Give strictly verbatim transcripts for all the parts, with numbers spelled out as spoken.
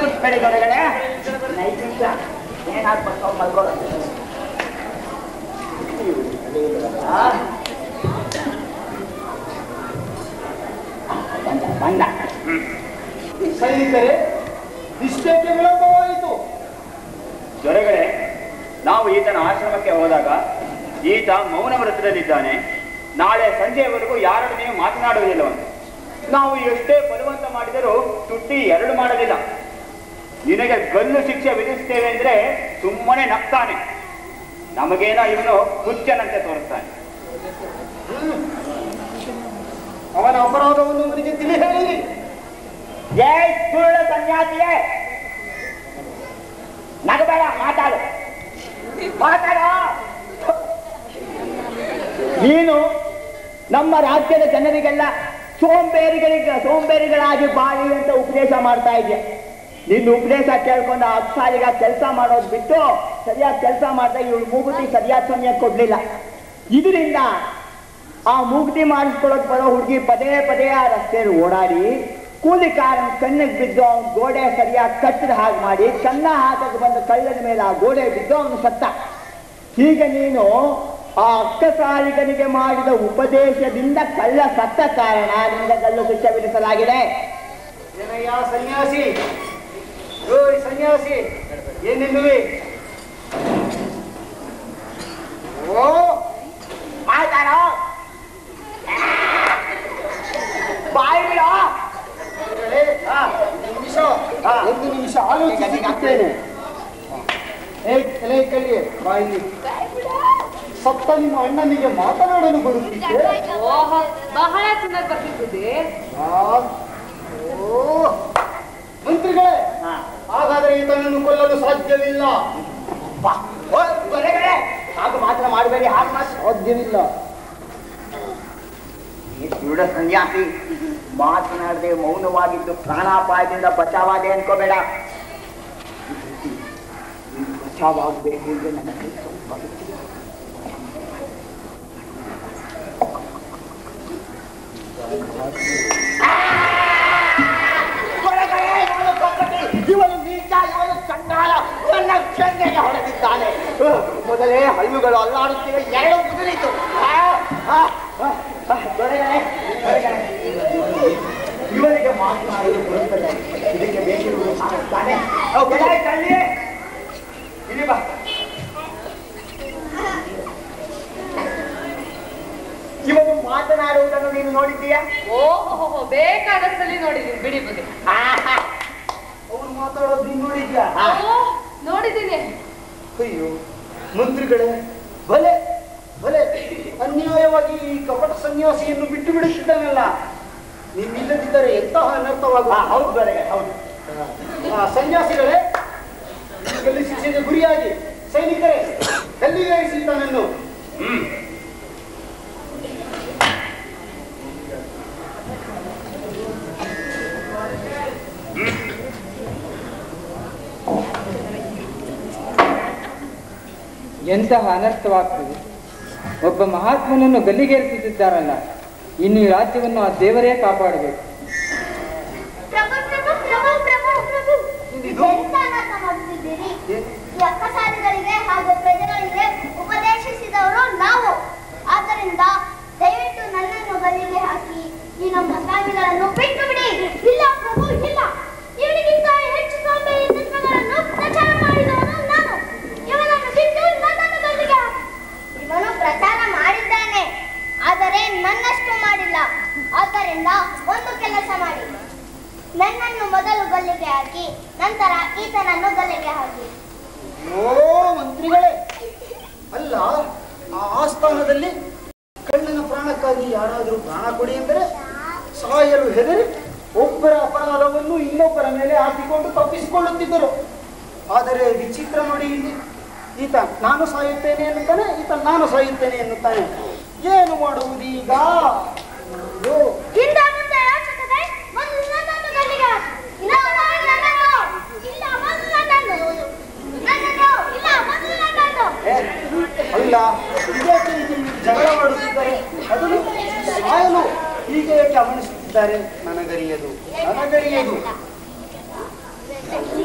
ತಪ್ಪಿಸ್ಬೇಡಿ ಹೊರಗಡೆ ನೈತಿಕ ಏನಾಗ್ಬೇಕು ಮಲ್ಕೊಳ್ಳೋದು. ಬಂದ ಸೈನಿಕರೇ, ಇಷ್ಟಕ್ಕೆ ವಿಳಂಬವಾಯಿತು. ದೊರೆಗಳೇ, ನಾವು ಈತನ ಆಶ್ರಮಕ್ಕೆ ಹೋದಾಗ ಈತ ಮೌನ ವ್ರತದಲ್ಲಿದ್ದಾನೆ. ನಾಳೆ ಸಂಜೆಯವರೆಗೂ ಯಾರೊಡನೆಯೂ ಮಾತನಾಡುವುದಿಲ್ಲವಂತೆ. ನಾವು ಎಷ್ಟೇ ಬಲವಂತ ಮಾಡಿದರೂ ತುಟ್ಟಿ ಎರಡು ಮಾಡಲಿಲ್ಲ. ನಿನಗೆ ಗಲ್ಲು ಶಿಕ್ಷೆ ವಿಧಿಸ್ತೇವೆ ಅಂದ್ರೆ ಸುಮ್ಮನೆ ನಗ್ತಾನೆ. ನಮಗೇನೋ ಇವನು ಹುಚ್ಚನಂತೆ ತೋರಿಸ್ತಾನೆ. ಅವನ ಅಪರಾಧವನ್ನು ಅವನಿಗೆ ತಿಳಿ ಹೇಳಿರಿ. ಏ ಸುಳ್ಳು ಸನ್ಯಾಸಿಯೇ, ನಗಬೇಡ, ಮಾತಾಡು ಮಾತಾಡ. ನೀನು ನಮ್ಮ ರಾಜ್ಯದ ಜನರಿಗೆಲ್ಲ ಸೋಂಬೇರಿಗಳಿಗೆ ಸೋಂಬೇರಿಗಳಾಗಿ ಬಾಳಿ ಅಂತ ಉಪದೇಶ ಮಾಡ್ತಾ ಇದೆಯಾ. ನಿನ್ನ ಉಪದೇಶ ಕೇಳ್ಕೊಂಡು ಅಕ್ಷಾಲಿಗ ಕೆಲಸ ಮಾಡೋದು ಬಿಟ್ಟು ಸರಿಯಾಗಿ ಕೆಲಸ ಮಾಡ್ತಾ ಇವಳು ಮೂಗುತಿ ಸರಿಯಾದ ಸಮಯ ಕೊಡ್ಲಿಲ್ಲ. ಇದರಿಂದ ಆ ಮೂಗುತಿ ಮಾಡಿಸ್ಕೊಳ್ಳೋಕೆ ಬರೋ ಹುಡುಗಿ ಪದೇ ಪದೇ ಆ ರಸ್ತೆಯಲ್ಲಿ ಓಡಾಡಿ ಕೂಲಿ ಕಾರನ ಕಣ್ಣಿಗೆ ಬಿದ್ದು ಅವನ ಗೋಡೆ ಸರಿಯಾಗಿ ಕಟ್ಟಿದ ಹಾಗೆ ಮಾಡಿ ಕನ್ನ ಹಾಕಕ್ಕೆ ಬಂದ ಕಳ್ಳನ ಮೇಲೆ ಆ ಗೋಡೆ ಬಿದ್ದು ಅವನು ಸತ್ತ. ಹೀಗೆ ನೀನು ಆ ಅಕ್ಕಸಾಲಿಗನಿಗೆ ಮಾಡಿದ ಉಪದೇಶದಿಂದ ಕಳ್ಳ ಸತ್ತ ಕಾರಣ ನಿಂದ ಗಲ್ಲು ಶಿಕ್ಷೆ ವಿಧಿಸಲಾಗಿದೆ. ಏನಯ್ಯ ಸನ್ಯಾಸಿ, ಓಯ್ ಸನ್ಯಾಸಿ, ಏನಿಲ್ಲವೇ? ಓ ಮಾತಾಡೋ, ಬಾಯಿ ಬಿಡೋ. ನಿಮಿಷ ಒಂದು ನಿಮಿಷ ಆಲೋಚಿಸುತ್ತೇನೆ. ಎಲೆ ಕಲಿಯೇ ಬಾಯಿ. ಸತ್ತ ನಿಮ್ಮ ಅಣ್ಣನಿಗೆ ಮಾತನಾಡಲು ಬರುತ್ತಿದ್ದೆ. ಬಹಳ ಚೆನ್ನಾಗಿ ಬರ್ತಿದ್ದೆ. ಓ ಮಂತ್ರಿಗಳೇ, ಹಾಗಾದರೆ ಈತನನ್ನು ಕೊಲ್ಲಲು ಸಾಧ್ಯವಿಲ್ಲ. ಹಾಗೆ ಮಾತ್ರ ಮಾಡಬೇಡಿ, ಹಾಗೆ ಮಾತ್ರ ಸಾಧ್ಯವಿಲ್ಲ. ಈ ದೃಢ ಸನ್ಯಾಸಿ ಮಾತನಾಡದೆ ಮೌನವಾಗಿದ್ದು ಪ್ರಾಣಾಪಾಯದಿಂದ ಬಚಾವಾದೆ ಅನ್ಕೋಬೇಡ. ಬಚಾವಾಗಬೇಕು ಅಂದ್ರೆ ನನಗೆ ಸ್ವಲ್ಪ ಇವನು ನೀಚ, ಇವನು ಚಂಡಾಲ, ನನ್ನ ಚೆನ್ನೆಗೆ ಹೊಡೆದಿದ್ದಾನೆ. ಮೊದಲೇ ಹಲ್ಲುಗಳು ಅಲ್ಲಾಡುತ್ತಿವೆ, ಎರಡು ಮುಗಿಲಿತು. ಇವನಿಗೆ ಮಾತನಾಡಲು ಬರುತ್ತದೆ, ಇದಕ್ಕೆ ಬೇಕಿರುವುದು ಮಾಡುತ್ತಾನೆ. ಇಲ್ಲಿ ಬಾ. ಇವನು ಮಾತನಾಡುವುದನ್ನು ನೀನು ನೋಡಿದ್ದೀಯಾ? ಓಹೋ, ಬೇಕಾದಷ್ಟಲ್ಲಿ ನೋಡಿದ್ದೀನಿ, ಬಿಡಿ ಬಿಡಿ. ಅವನು ಮಾತಾಡೋದು ನೀನು ನೋಡಿದ್ಯಾ? ನೋಡಿದ್ದೀನಿ. ಅಯ್ಯೋ ಮಂತ್ರಿಗಳೇ, ಭಲೆ ಭಲೆ ಅನ್ಯಾಯವಾಗಿ ಈ ಕಪಟ ಸನ್ಯಾಸಿಯನ್ನು ಬಿಟ್ಟು ಬಿಡುತ್ತಿದ್ದಾನಲ್ಲ. ನೀವಿಲ್ಲದಿದ್ದರೆ ಎಂತಹ ಅನರ್ಥವಾಗುವ. ಹೌದು ಬರೆಗೆ, ಹೌದು. ಸನ್ಯಾಸಿಗಳೇ, ಗಲ್ಲಿ ಶಿಕ್ಷೆಗೆ ಗುರಿಯಾಗಿ ಸೈನಿಕರೇ ಗಲ್ಲಿಗೇರಿಸಿ ತಾನನ್ನು. ಹ್ಮ್ ಎಂತಹ ಅನರ್ಥವಾಗ್ತದೆ. ಒಬ್ಬ ಮಹಾತ್ಮನನ್ನು ಗಲ್ಲಿಗೇರಿಸುತ್ತಿದ್ದಾರಲ್ಲ, ಇನ್ನು ಈ ರಾಜ್ಯವನ್ನು ಆ ದೇವರೇ ಕಾಪಾಡಬೇಕು. ಹಾಗೂ ಪ್ರಜೆಗಳಿಗೆ ಉಪದೇಶಿಸಿದವರು ನಾವು. ಆದ್ದರಿಂದ ದಯವಿಟ್ಟು ನನ್ನನ್ನು ಗಲ್ಲಿಗೆ ಹಾಕಿ ಈ ನಮ್ಮ ಸ್ವಾಮಿಗಳನ್ನು ಬಿಟ್ಟು ಬಿಡಿ. ಇಲ್ಲ ಪ್ರಭು, ಇಲ್ಲ. ಇವನಿಗಿಂತ ಹೆಚ್ಚು ಸೋಂಬೇರಿ ತತ್ವಗಳನ್ನು ಪ್ರಚಾರ ಮಾಡಿದವನು ನಾನು. ಇವನನ್ನು ಬಿಟ್ಟು ನನ್ನನ್ನು ಗಲ್ಲಿಗೆ ಹಾಕಿ. ಇವನು ಪ್ರಚಾರ ಮಾಡಿದ್ದಾನೆ, ಆದರೆ ನನ್ನಷ್ಟು ಮಾಡಿಲ್ಲ. ಆದ್ದರಿಂದ ಒಂದು ಕೆಲಸ ಮಾಡಿ, ನನ್ನನ್ನು ಮೊದಲು ಗಲ್ಲಿಗೆ ಹಾಕಿ, ನಂತರ ಈತನನ್ನು ಗಲ್ಲಿಗೆ ಹಾಕಿ. ಓ ಮಂತ್ರಿಗಳೇ, ಅಲ್ಲ ಆ ಆಸ್ಥಾನದಲ್ಲಿ ಕಳ್ಳನ ಪ್ರಾಣಕ್ಕಾಗಿ ಯಾರಾದರೂ ಪ್ರಾಣ ಕೊಡಿ ಎಂದರೆ ಸಾಯಲು ಹೆದರಿ ಒಬ್ಬರ ಅಪರಾಧವನ್ನು ಇನ್ನೊಬ್ಬರ ಮೇಲೆ ಹಾಕಿಕೊಂಡು ತಪ್ಪಿಸಿಕೊಳ್ಳುತ್ತಿದ್ದರು. ಆದರೆ ವಿಚಿತ್ರ ನೋಡಿ, ಇಲ್ಲಿ ಈತ ನಾನು ಸಾಯುತ್ತೇನೆ ಎನ್ನುತ್ತಾನೆ, ಈತ ನಾನು ಸಾಯುತ್ತೇನೆ ಎನ್ನುತ್ತಾನೆ. ಏನು ಮಾಡುವುದೀಗ? ಹಿಂದೆ ಮುಂದೆ ಯೋಚಿಸದೆ ಮೊದಲು ನನ್ನನ್ನು ಗಲ್ಲಿಗೆ ಹಾಕಿ. ಇಲ್ಲ ನನ್ನನ್ನು, ಇಲ್ಲ ಮೊದಲು ನನ್ನನ್ನು, ನನ್ನನ್ನು, ಇಲ್ಲ ಮೊದಲು ನನ್ನನ್ನು. ಅಲ್ಲ, ಇದೇಕೆ ಹೀಗೆ ಜಗಳ ಮಾಡುತ್ತಿದ್ದಾರೆ? ಅದನ್ನು ಸಾಯಲು ಹೀಗೆ ಏಕೆ ಅವನಿಸುತ್ತಿದ್ದಾರೆ? ನನಗರಿಯದು, ನನಗರಿಯದು.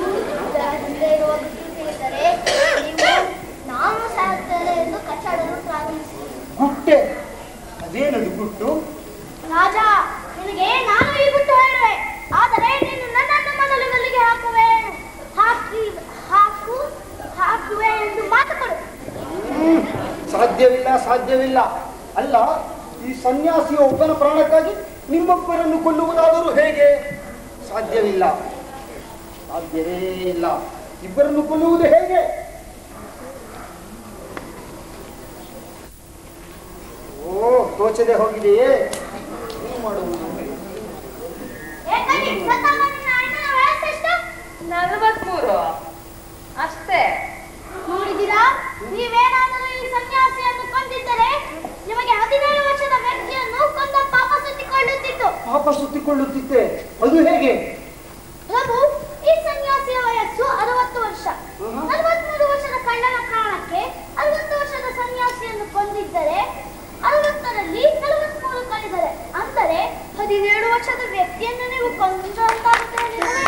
ಗುಟ್ಟೆ ಅದೇನದು ಗುಟ್ಟು? ರಾಜ, ನಿನಗೆ ನಾನು ಈ ಗುಟ್ಟು ಹೇಳುವೆ, ಆದರೆ ನೀನು ನನ್ನನ್ನು ಮೊದಲು ಗಲ್ಲಿಗೆ ಹಾಕುವೆ ಹಾಕಿ ಹಾಕು ಹಾಕುವೆ ಎಂದು ಮಾತು ಕೊಡು. ಹ್ಮ್, ಸಾಧ್ಯವಿಲ್ಲ ಸಾಧ್ಯವಿಲ್ಲ. ಅಲ್ಲ, ಈ ಸನ್ಯಾಸಿಯ ಒಬ್ಬನ ಪ್ರಾಣಕ್ಕಾಗಿ ನಿಮ್ಮೊಬ್ಬರನ್ನು ಕೊಲ್ಲುವುದಾದರೂ ಹೇಗೆ? ಸಾಧ್ಯವಿಲ್ಲ, ಸಾಧ್ಯವೇ ಇಲ್ಲ. ಇಬ್ಬರನ್ನು ಕೊಲ್ಲುವುದು ಹೇಗೆ? ಓ, ತೋಚದೆ ಹೋಗಿದೆಯೇ? ಏನು ಮಾಡುವುದು? ಏಕನಿ, ಸತ್ತವ ನಿನ್ನ ಅಣ್ಣನ ವಯಸ್ಸೆಷ್ಟು? ನಲವತ್ಮೂರು ಅಷ್ಟೇ. ನೋಡಿದ್ದೀರಾ, ನೀವೇನಾದರೂ ಈ ಸನ್ಯಾಸಿಯನ್ನು ಕೊಂದಿದ್ದರೆ ನಿಮಗೆ ಹದಿನೇಳು ವರ್ಷದ ವ್ಯಕ್ತಿಯನ್ನು ಕೊಂದ ಪಾಪ ಸುತ್ತಿಕೊಳ್ಳುತ್ತಿತ್ತು. ಪಾಪ ಸುತ್ತಿಕೊಳ್ಳುತ್ತಿದ್ದೆ, ಅದು ಹೇಗೆ? ಪ್ರಭು, ಈ ಸನ್ಯಾಸಿಯ ವಯಸ್ಸು ಅರವತ್ತು ವರ್ಷ. ನಲವತ್ಮೂರು ವರ್ಷದ ಕಳ್ಳನ ಪ್ರಾಣಕ್ಕೆ ಅರವತ್ತು ವರ್ಷದ ಸನ್ಯಾಸಿಯನ್ನು ಕೊಂದಿದ್ದರೆ ಅರವತ್ತರಲ್ಲಿ ನಲವತ್ಮೂರು ಕಳೆದರೆ ಅಂದರೆ ಹದಿನೇಳು ವರ್ಷದ ವ್ಯಕ್ತಿಯನ್ನು ನೀವು ಕೊಂದಂತಾಗುತ್ತದೆ.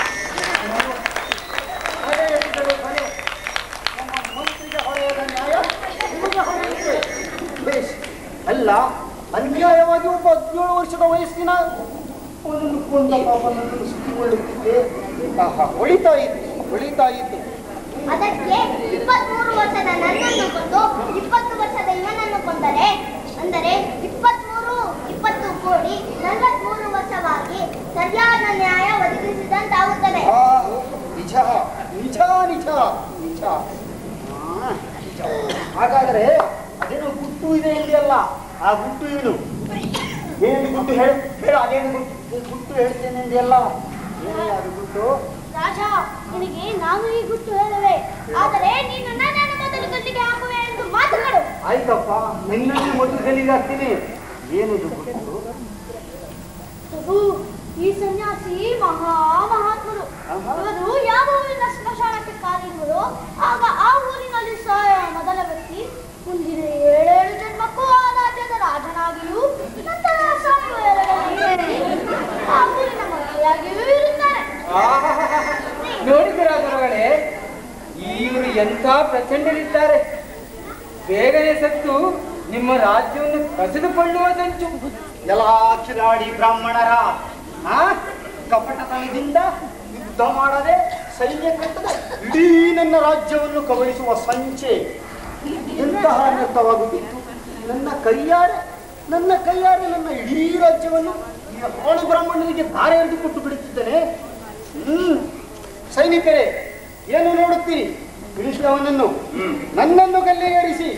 ಅಲ್ಲ, ಅನ್ಯಾಯವಾಗಿ ಒಬ್ಬ ಹದಿನೇಳು ವರ್ಷದ ವಯಸ್ಸಿನ ಅವನನ್ನು ಕೊಂದ ಪಾಪನನ್ನು ಸುತ್ತಿಕೊಳ್ಳುತ್ತಿದ್ದೆ. ಆಹಾ, ಹೊಳಿತಾ ಇತ್ತು ಹೊಳಿತಾ ಇತ್ತು. ಅದಕ್ಕೆ ಇಪ್ಪತ್ಮೂರು ವರ್ಷದ ನನ್ನನ್ನು ಕೊಂದು ಇಪ್ಪತ್ತು ವರ್ಷದ ಇವನನ್ನು ಕೊಂದರೆ ಅಂದರೆ ಇಪ್ಪತ್ಮೂರು ಇಪ್ಪತ್ತು ಕೂಡಿ ನಲವತ್ಮೂರು ವರ್ಷವಾಗಿ ಸರಿಯಾದ ನ್ಯಾಯ ಒದಗಿಸಿದಂತಾಗುತ್ತದೆ. ಆ, ನಿಜ ನಿಜ ನಿಜ ನಿಜ. ಆ, ನಿಜ. ಹಾಗಾದರೆ ಅದೇನೋ ಗುಟ್ಟು ಇದೆ ಇದೆಯಲ್ಲ, ಆ ಗುಟ್ಟು ಏನು? ಏನು ಗುಟ್ಟು ಹೇಳ ಹೇಳ ಅದೇನು ಗುಟ್ಟು ಗುಟ್ಟು ಹೇಳ್ತೇನೆ ಇದೆಯಲ್ಲ, ಏನೇ ಅದು ಗುಟ್ಟು? ರಾಜ, ನಿನಗೆ ನಾನು ಈ ಗುಟ್ಟು ಹೇಳುವೆ, ಆದರೆ ನೀನು ನನ್ನನ್ನು ಮೊದಲು ಗಲ್ಲಿಗೆ ಹಾಕುವೆ ಎಂದು ಮಾತುಗಳು. ಆಯ್ತಪ್ಪ, ನಿನ್ನನ್ನೇ ಮೊದಲು ಗಲ್ಲಿಗೆ ಹಾಕ್ತೀನಿ. ಏನಿದು ಗುಟ್ಟು? ಪ್ರಭು, ಈ ಸನ್ಯಾಸಿ ಮಹಾ ಮಹಾತ್ಮರು. ಇವರು ಯಾವ ಊರಿನ ಸ್ಮಶಾನಕ್ಕೆ ಕಾಲಿಡುವರು ಆಗ ಆ ಊರಿನಲ್ಲಿ ಸಾಯ ಮೊದಲ ವ್ಯಕ್ತಿ ಮುಂದಿನ ಏಳೇಳು ಜನ್ಮಕ್ಕೂ ಆ ರಾಜ್ಯದ ರಾಜನಾಗಿಯೂ ನಂತರ ಸಾಯುವ ವೇಳೆಯಲ್ಲಿ ಆ ಊರಿನ ಮಂತ್ರಿಯಾಗಿಯೂ ಇರುತ್ತಾರೆ. ನೋಡಿದಿರಾ ಗುರುಗಳೇ, ಇವರು ಎಂಥ ಪ್ರಚಂಡರಿದ್ದಾರೆ. ಬೇಗನೆ ಸತ್ತು ನಿಮ್ಮ ರಾಜ್ಯವನ್ನು ಕಸಿದುಕೊಳ್ಳುವ ಸಂಚು. ಎಲ್ಲ ಕಿಲಾಡಿ ಬ್ರಾಹ್ಮಣರ ಆ ಕಪಟತನದಿಂದ ಯುದ್ಧ ಮಾಡದೆ ಸೈನ್ಯ ಕಟ್ಟದೆ ಇಡೀ ನನ್ನ ರಾಜ್ಯವನ್ನು ಕಬಳಿಸುವ ಸಂಚೆ ಎಂತಹ ಅನರ್ಥವಾಗುತ್ತಿತ್ತು. ನನ್ನ ಕೈಯಾರೆ ನನ್ನ ಕೈಯಾರೆ ನನ್ನ ಇಡೀ ರಾಜ್ಯವನ್ನು ಈ ಹಾಳು ಬ್ರಾಹ್ಮಣರಿಗೆ ಧಾರೆ ಎರೆದು ಕೊಟ್ಟು ಬಿಡುತ್ತಿದ್ದೇನೆ. ಹ್ಮ್ ಸೈನಿಕರೇ, ಏನು ನೋಡುತ್ತೀರಿ? ಕೃಷ್ಣವನನ್ನು ನನ್ನನ್ನು ಗಲ್ಲಿಗೇರಿಸಿ.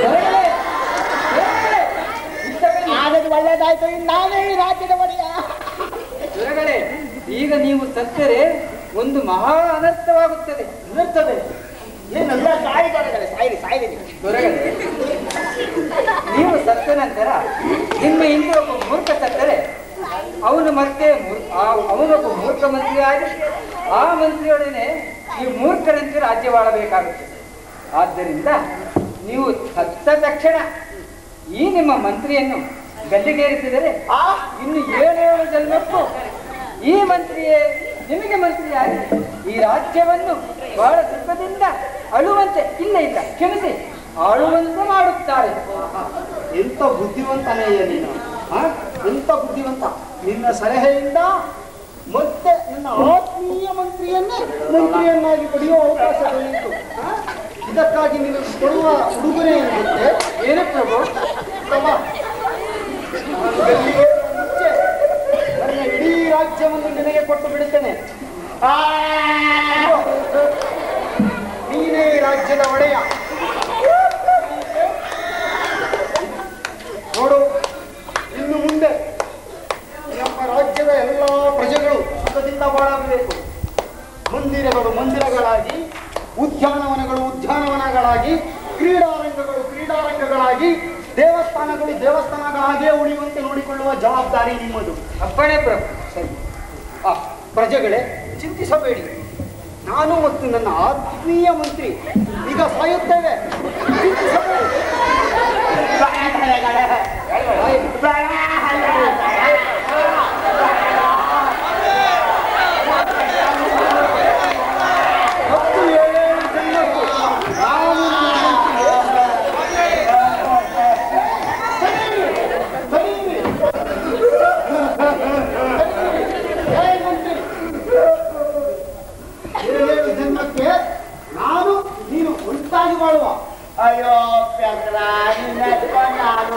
ಆಗದು ಒಳ್ಳೇದಾಯ್ತು, ನಾವೇ ಈ ರಾಜ್ಯದ ಒಡೆಯ. ಗುರುಗಳೇ, ಈಗ ನೀವು ಸತ್ತರೆ ಒಂದು ಮಹಾ ಅನರ್ಥವಾಗುತ್ತದೆ. ಅನ್ನುತ್ತದೆ ಏನೆಲ್ಲ ಸಾಯಿದ್ದಾರೆ, ಸಾಯಿರಿ ಸಾಯಿರಿ. ಗುರುಗಳೇ, ನೀವು ಸತ್ತ ನಂತರ ನಿಮ್ಮ ಹಿಂದೆ ಒಬ್ಬ ಮೂರ್ಖ ಸತ್ತರೆ ಅವನು ಮತ್ತೆ ಅವನೊಬ್ಬ ಮೂರ್ಖ ಮಂತ್ರಿ ಆಗಿ ಆ ಮಂತ್ರಿಯೊಡನೆ ಈ ಮೂರ್ಖರಂತೆ ರಾಜ್ಯವಾಳಬೇಕಾಗುತ್ತದೆ. ಆದ್ದರಿಂದ ನೀವು ಸತ್ತ ತಕ್ಷಣ ಈ ನಿಮ್ಮ ಮಂತ್ರಿಯನ್ನು ಗಲ್ಲಿಗೇರಿಸಿದರೆ ಇನ್ನು ಏಳೇಳು ಜನ್ಮಕ್ಕೂ ಈ ಮಂತ್ರಿಯೇ ನಿಮಗೆ ಮಂತ್ರಿಯಾಗಿ ಈ ರಾಜ್ಯವನ್ನು ಬಹಳ ಸುಖದಿಂದ ಅಳುವಂತೆ ಇಲ್ಲ ಇಲ್ಲ ಕ್ಷಮಿಸಿ ಆಳುವಂತೆ ಮಾಡುತ್ತಾರೆ. ಎಂತ ಬುದ್ಧಿವಂತನೆಯ ನೀನು, ಎಂತ ಬುದ್ಧಿವಂತ. ನಿನ್ನ ಸಲಹೆಯಿಂದ ಮತ್ತೆ ನನ್ನ ಆತ್ಮೀಯ ಮಂತ್ರಿಯನ್ನೇ ಮಂತ್ರಿಯನ್ನಾಗಿ ಪಡೆಯುವ ಅವಕಾಶ ದೊರೆಯಿತು. ಇದಕ್ಕಾಗಿ ನೀನು ಕೊಡುವ ಉಡುಗೊರೆ ಏನಿರುತ್ತೆ? ಏನು ಪ್ರಭು? ಮುಂಚೆ ನನ್ನ ಇಡೀ ರಾಜ್ಯವನ್ನು ನಿನಗೆ ಕೊಟ್ಟು ಬಿಡುತ್ತೇನೆ. ನೀನೇ ರಾಜ್ಯದ ಒಡೆಯ. ನೋಡು, ಇನ್ನು ಮುಂದೆ ನಮ್ಮ ರಾಜ್ಯದ ಎಲ್ಲ ಪ್ರಜೆಗಳು ಸುಖದಿಂದ ಬಾಳಬೇಕು. ಮಂದಿರಗಳು ಮಂದಿರಗಳಾಗಿ, ಉದ್ಯಾನವನಗಳು ಉದ್ಯಾನವನಗಳಾಗಿ, ಕ್ರೀಡಾರಂಗಗಳು ಕ್ರೀಡಾರಂಗಗಳಾಗಿ, ದೇವಸ್ಥಾನಗಳು ದೇವಸ್ಥಾನಗಳಾಗಿಯೇ ಉಳಿಯುವಂತೆ ನೋಡಿಕೊಳ್ಳುವ ಜವಾಬ್ದಾರಿ ನಿಮ್ಮದು. ಅಪ್ಪಣೆ ಪ್ರಭು. ಸರಿ. ಆ ಪ್ರಜೆಗಳೇ, ಚಿಂತಿಸಬೇಡಿ. ನಾನು ಮತ್ತು ನನ್ನ ಆತ್ಮೀಯ ಮಂತ್ರಿ ಈಗ ಸಾಯುತ್ತೇವೆ. ಚಿಂತಿಸಬೇಡಿ. ಹತ್ತು ಏಳೇಳು ಜನ್ಮಕ್ಕೂ ನಾನು ನನ್ನ ಮಂತ್ರಿ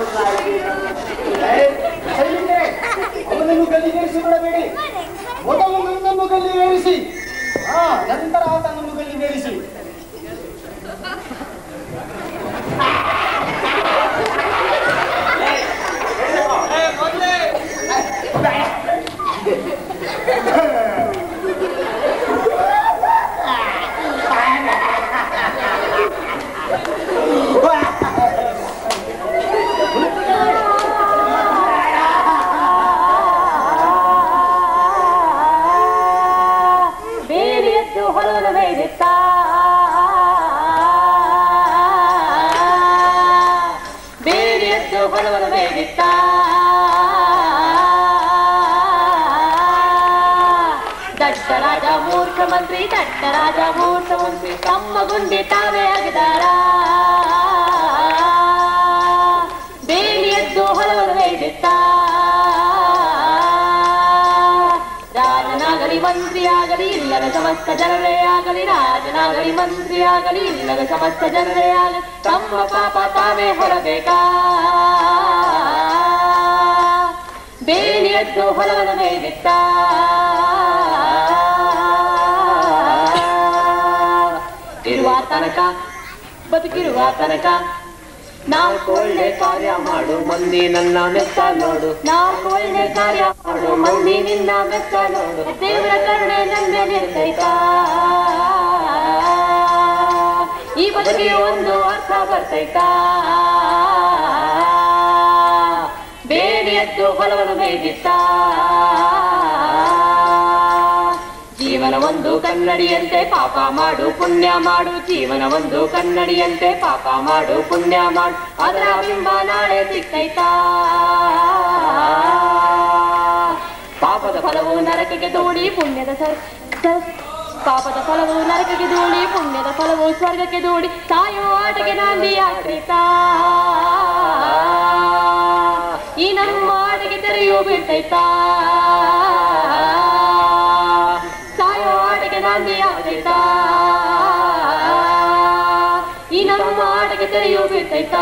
ಅವನನ್ನು ಗಲ್ಲಿಗೇರಿಸಿ ಬಿಡಬೇಡಿ. ಮೊದಲು ನನ್ನನ್ನು ಗಲ್ಲಿಗೇರಿಸಿ, ಹಾ ನಂತರ ಆತನನ್ನು ಗಲ್ಲಿಗೇರಿಸಿ. ದಟ್ಟರಾಜ ಮೂರ್ಖ ಮಂತ್ರಿ ದಟ್ಟರಾಜ ಮೂರ್ಖ ಮಂತ್ರಿ ತಮ್ಮ ಗುಂಡಿ ತಾವೇ ಆಗಿದಾರ. ಬೇಲಿಯದ್ದು ಹಲವರು ಬೇಡಿತ್ತ ರಾಜನಾಗಲಿ ಮಂತ್ರಿ ಆಗಲಿ ಇಲ್ಲದ ಸಮಸ್ತ ಜನರೇ ಆಗಲಿ ರಾಜನಾಗಲಿ ಮಂತ್ರಿ ಆಗಲಿ ಇಲ್ಲದ ಸಮಸ್ತ ಜನರೇ ಆಗಲಿ ತಮ್ಮ ಪಾಪ ತಾವೇ ಹೊರಬೇಕಾ. ಬೇಲಿಯದ್ದು ಹೊಲವನ್ನು ಬೇಡಿತ್ತ ಇರುವ ತನಕ ಬದುಕಿರುವ ತನಕ ನಾಲ್ಕು ಒಳ್ಳೆ ಕಾರ್ಯ ಮಾಡು ಮಂದಿ ನನ್ನ ಮೆಚ್ಚ ನೋಡು. ನಾಲ್ಕು ಒಳ್ಳೆ ಕಾರ್ಯ ಮಾಡು ಮಂದಿ ನಿನ್ನ ಮೆಚ್ಚ ನೋಡು. ದೇವರ ಕರುಣೆ ನನ್ನ ನಿರ್ದೈತ ಈ ಬದುಕಿಗೆ ಒಂದು ಅರ್ಥ ಬರ್ತೈತ. ಬೇಡಿಯದ್ದು ಹೊಲವನ್ನು ಬೇಡಿತ್ತ ಜೀವನ ಒಂದು ಕನ್ನಡಿಯಂತೆ ಪಾಪ ಮಾಡು ಪುಣ್ಯ ಮಾಡು. ಜೀವನ ಒಂದು ಕನ್ನಡಿಯಂತೆ ಪಾಪ ಮಾಡು ಪುಣ್ಯ ಮಾಡು. ಅದರ ಬಿಂಬ ನಾಳೆ ಸಿಕ್ಕೈತಾ. ಪಾಪದ ಫಲವು ನರಕಕ್ಕೆ ದೂಡಿ ಪುಣ್ಯದ ಸರ್ ಪಾಪದ ಫಲವು ನರಕಕ್ಕೆ ದೂಡಿ ಪುಣ್ಯದ ಫಲವು ಸ್ವರ್ಗಕ್ಕೆ ದೂಡಿ ಸಾಯೋ ಆಟಕ್ಕೆ ನಾಂದಿ ಆಕ್ರಿತಾ. ಈ ನಮ್ಮ ಆಟಕ್ಕೆ ತೆರೆಯೂ ಬಿಡ್ತೈತಾ. ಸಾಯೋ ಆಟಕ್ಕೆ ನಾಂದಿ ಆಗ್ತೈತಾ. ಈ ನಮ್ಮ ಆಟಕ್ಕೆ ತೆರೆಯೂ ಬಿಡ್ತೈತಾ.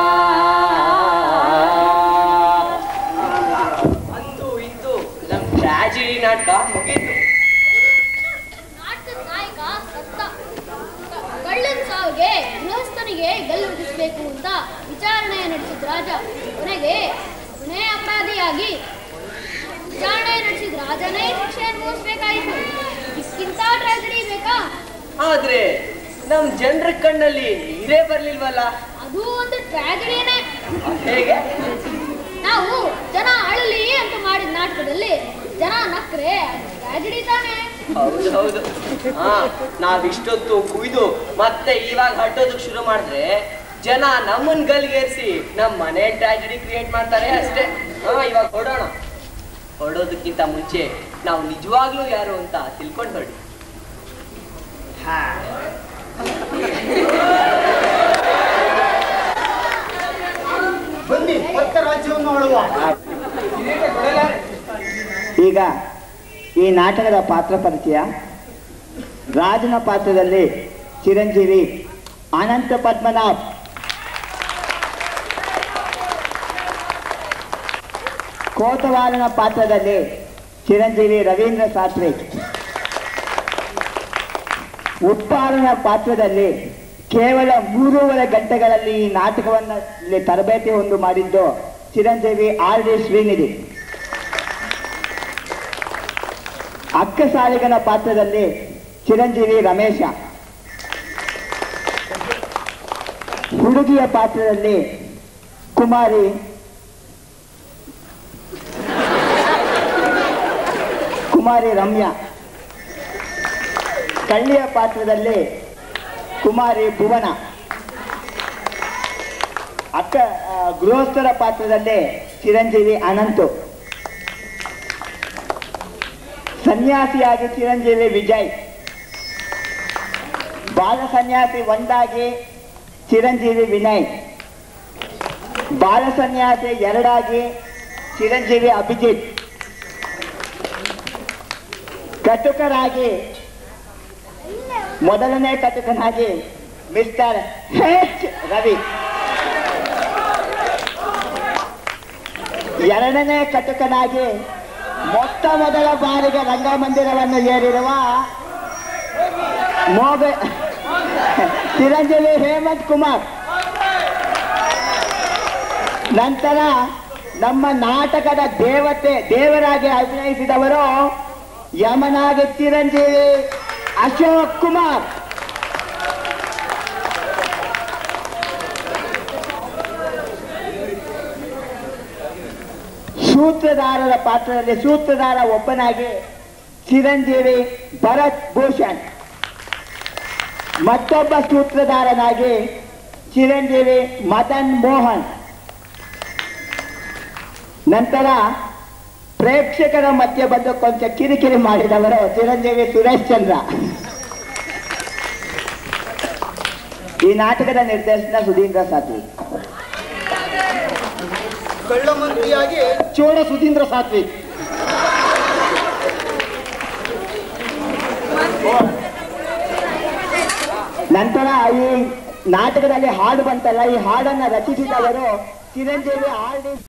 ಅಂತೂ ಇಂತೂ ನಮ್ ಟ್ರಾಜಿಡಿ ನಾಟಕ ಮುಗೀತು. ನಾಟಕದ ನಾಯಕ ಸತ್ತ. ಕಳ್ಳನ ಸಾವಿಗೆ ಗೃಹಸ್ಥನಿಗೆ ಗಲ್ಲು ಉದಿಸಬೇಕು ಅಂತ ವಿಚಾರಣೆ ನಡೆಸಿದ ರಾಜ ಕೊನೆಗೆ ಅವನೇ ಅಪರಾಧಿಯಾಗಿ ವಿಚಾರಣೆ ನಡೆಸಿದ ರಾಜನೇ ಶಿಕ್ಷೆ ಅನುಭವಿಸ್ಬೇಕಾಯಿತು. ಇದಕ್ಕಿಂತ ಟ್ರಾಜಿಡಿ ಬೇಕಾ? ಆದ್ರೆ ನಮ್ ಜನರ ಕಣ್ಣಲ್ಲಿ ನೀರೇ ಬರ್ಲಿಲ್ವಲ್ಲ. ಅದು ಒಂದು ಟ್ರಾಜಿಡಿನೇ. ಹೇಗೆ? ನಾವು ಜನ ಅಳಲಿ ಅಂತ ಮಾಡಿದ ನಾಟಕದಲ್ಲಿ ಜನ ನಕ್ರೆ ಟ್ರಾಜಿಡಿ ತಾನೆ. ಹೌದು ಹೌದು. ಹಾ ನಾವಿಷ್ಟೊತ್ತು ಕುಯ್ದು ಮತ್ತೆ ಇವಾಗ ಹಟ್ಟೋದಕ್ ಶುರು ಮಾಡಿದ್ರೆ ಜನ ನಮ್ಮನ್ ಗಲ್ಗೇರಿಸಿ ನಮ್ ಮನೆ ಟ್ರಾಜಿಡಿ ಕ್ರಿಯೇಟ್ ಮಾಡ್ತಾರೆ ಅಷ್ಟೇ. ಹಾ ಇವಾಗ ಹೊಡೋಣ. ಹೊಡೋದಕ್ಕಿಂತ ಮುಂಚೆ ನಾವು ನಿಜವಾಗ್ಲೂ ಯಾರು ಅಂತ ತಿಳ್ಕೊಂಡು ಹೊರಡಿ. ಬನ್ನಿ ಪಕ್ಕ ರಾಜ್ಯವನ್ನು ಆಳುವ. ಈಗ ಈ ನಾಟಕದ ಪಾತ್ರ ಪರಿಚಯ. ರಾಜನ ಪಾತ್ರದಲ್ಲಿ ಚಿರಂಜೀವಿ ಅನಂತ ಪದ್ಮನಾಭ್, ಕೋತವಾಲನ ಪಾತ್ರದಲ್ಲಿ ಚಿರಂಜೀವಿ ರವೀಂದ್ರ ಶಾಸ್ತ್ರಿ, ಉಪ್ಪಾರನ ಪಾತ್ರದಲ್ಲಿ ಕೇವಲ ಮೂರೂವರೆ ಗಂಟೆಗಳಲ್ಲಿ ಈ ನಾಟಕವನ್ನು ಇಲ್ಲಿ ತರಬೇತಿ ಹೊಂದು ಮಾಡಿದ್ದು ಚಿರಂಜೀವಿ ಆರ್ ಡಿ ಶ್ರೀನಿಧಿ. ಅಕ್ಕಸಾಲಿಗನ ಪಾತ್ರದಲ್ಲಿ ಚಿರಂಜೀವಿ ರಮೇಶ, ಹುಡುಗಿಯ ಪಾತ್ರದಲ್ಲಿ ಕುಮಾರಿ ಕುಮಾರಿ ರಮ್ಯಾ, ಕಳ್ಳಿಯ ಪಾತ್ರದಲ್ಲಿ ಕುಮಾರಿ ಭುವನ, ಅಕ್ಕ ಗೃಹಸ್ಥರ ಪಾತ್ರದಲ್ಲಿ ಚಿರಂಜೀವಿ ಅನಂತು, ಸನ್ಯಾಸಿಯಾಗಿ ಚಿರಂಜೀವಿ ವಿಜಯ್, ಬಾಲ ಸನ್ಯಾಸಿ ಒಂದಾಗಿ ಚಿರಂಜೀವಿ ವಿನಯ್, ಬಾಲ ಸನ್ಯಾಸಿ ಎರಡಾಗಿ ಚಿರಂಜೀವಿ ಅಭಿಜಿತ್, ಕಟುಕರಾಗಿ ಮೊದಲನೇ ಕಟುಕನಾಗಿ ಮಿಸ್ಟರ್ ಎಚ್ ರವಿ. ಎರಡನೇ ಕಟಕನಾಗಿ ಮೊಟ್ಟ ಮೊದಲ ಬಾರಿಗೆ ರಂಗಮಂದಿರವನ್ನು ಏರಿರುವ ಮೋಬೆ ಚಿರಂಜೀವಿ ಹೇಮಂತ್ ಕುಮಾರ್. ನಂತರ ನಮ್ಮ ನಾಟಕದ ದೇವತೆ ದೇವರಾಗಿ ಅಭಿನಯಿಸಿದವರು ಯಮನಾಗಿ ಚಿರಂಜೀವಿ ಅಶೋಕ್ ಕುಮಾರ್. ಸೂತ್ರಧಾರರ ಪಾತ್ರದಲ್ಲಿ ಸೂತ್ರಧಾರ ಒಬ್ಬನಾಗಿ ಚಿರಂಜೀವಿ ಭರತ್ ಭೂಷಣ್, ಮತ್ತೊಬ್ಬ ಸೂತ್ರಧಾರನಾಗಿ ಚಿರಂಜೀವಿ ಮದನ್ ಮೋಹನ್. ನಂತರ ಪ್ರೇಕ್ಷಕರ ಮಧ್ಯೆ ಬಂದು ಕೊಂಚ ಕಿರಿಕಿರಿ ಮಾಡಿದವರು ಚಿರಂಜೀವಿ ಸುರೇಶ್ ಚಂದ್ರ. ಈ ನಾಟಕದ ನಿರ್ದೇಶನ ಸುಧೀಂದ್ರ ಸಾತ್ವಿ. ಕಳ್ಳಮಂತ್ರಿಯಾಗಿ ಚೋಳ ಸುಧೀಂದ್ರ ಸಾತ್ವಿ. ನಂತರ ಈ ನಾಟಕದಲ್ಲಿ ಹಾಡು ಬಂತಲ್ಲ, ಈ ಹಾಡನ್ನ ರಚಿಸಿದವರು ಚಿರಂಜೀವಿ ಆರ್ ಡಿ